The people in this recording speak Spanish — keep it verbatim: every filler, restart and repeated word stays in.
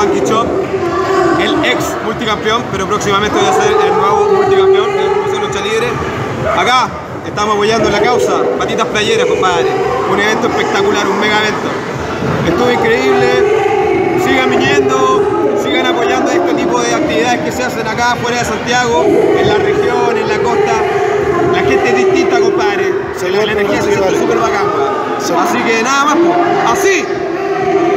Funky Chop, el ex multicampeón, pero próximamente voy a ser el nuevo multicampeón de la promoción lucha libre. Acá estamos apoyando la causa, Patitas Playeras, compadre. Un evento espectacular, un mega evento. Estuvo increíble. Sigan viniendo, sigan apoyando este tipo de actividades que se hacen acá fuera de Santiago, en la región, en la costa. La gente es distinta, compadre. La energía se siente súper bacán. Así que nada más, pues. Así.